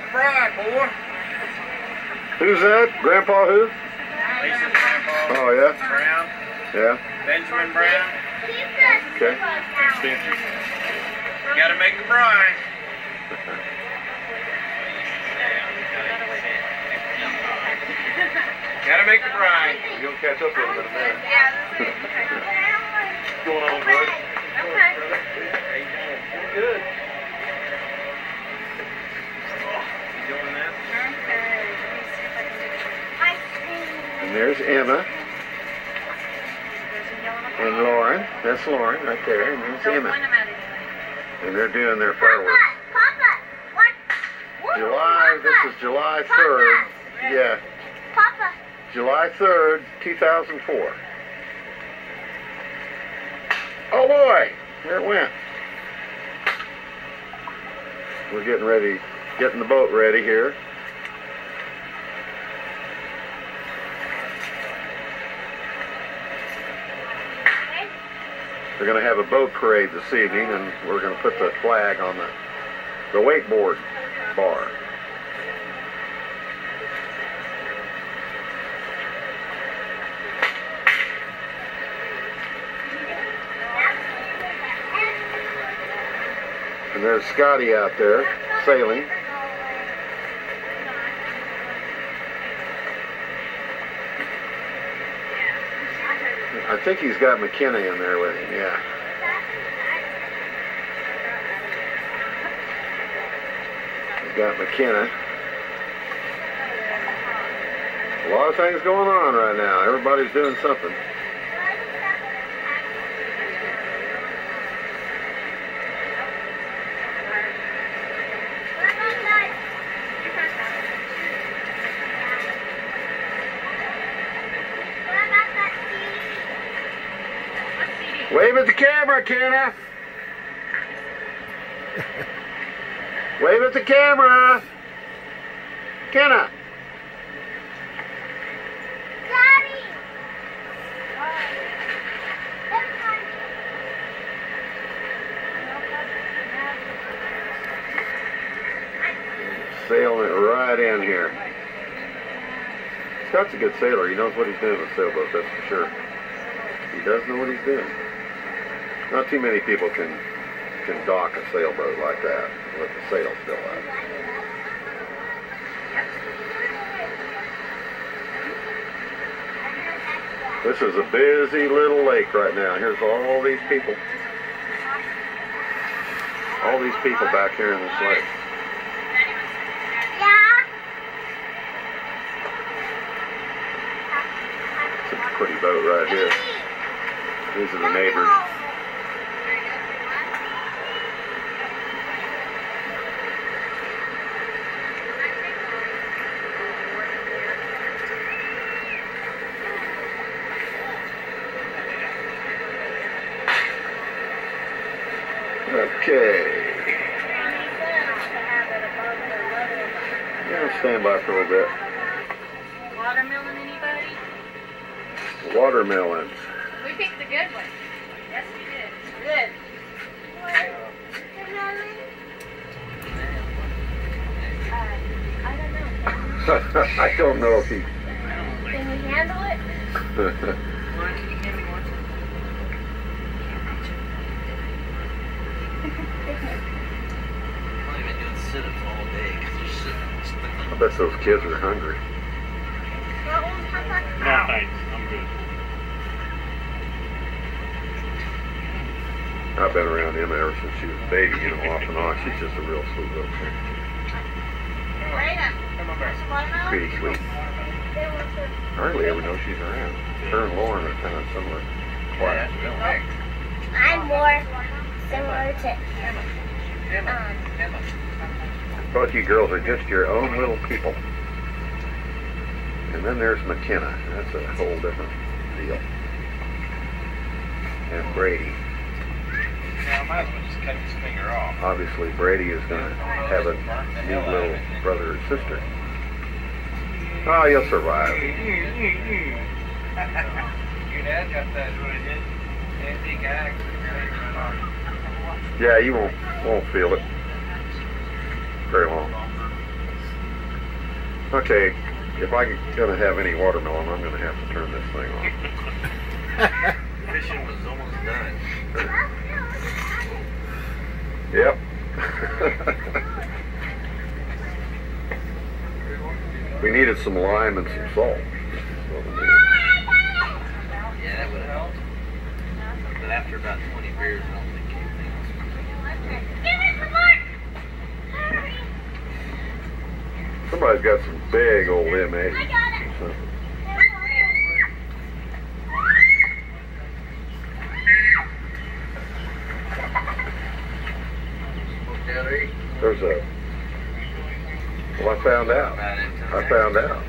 the bride, boy. Who's that? Grandpa who? Lisa's grandpa. Oh, yeah? Brown. Yeah. Benjamin Brown. Okay. Gotta make the bride. Gotta make the bride. You'll catch up with him in a minute. What's going on, bud? Okay. Good. You doing that? And there's Emma. And Lauren. That's Lauren right there. And there's Emma. And they're doing their fireworks. Papa, what? This is July 3rd. Yeah. Papa. July 3rd, 2004. Oh boy, there it went. We're getting ready, getting the boat ready here. We're going to have a boat parade this evening, and we're going to put the flag on the wakeboard bar. And there's Scotty out there sailing. I think he's got McKenna in there with him, yeah. He's got McKenna. A lot of things going on right now. Everybody's doing something. Wave at the camera, Kenna. Wave at the camera. Kenna. Daddy. Sailing it right in here. Scott's a good sailor. He knows what he's doing with sailboats, that's for sure. He does know what he's doing. Not too many people can dock a sailboat like that with the sail still up. This is a busy little lake right now. Here's all these people. All these people back here in this lake. Yeah. It's a pretty boat right here. These are the neighbors. Okay. Yeah, I'll stand by for a little bit. Watermelon, anybody? Watermelons. We picked the good one. Yes, we did. Good. I don't know. I don't know if he... Can you handle it? I bet those kids are hungry. What one, Papa? No, thanks. I'm good. I've been around Emma ever since she was a baby, you know, off and on. She's just a real sweet little thing. Pretty sweet. Hardly ever know she's around. Her and Lauren are kind of similar. Quiet. I'm more similar to Both you girls are just your own little people. And then there's McKenna. That's a whole different deal. And Brady. Yeah, I might as well just cut his finger off. Obviously, Brady is going to have a new little brother or sister. Oh, you'll survive. Your dad got that antique axe. Yeah, you won't feel it very long. Okay, if I'm gonna have any watermelon, I'm gonna have to turn this thing on. Fishing was almost done. Yep. We needed some lime and some salt. Yeah, that would help. But after about 20 beers, I don't think anything else. Give me some more. Hurry. Somebody's got some big old M8. I got it. There's a. Well, I found out. I found out.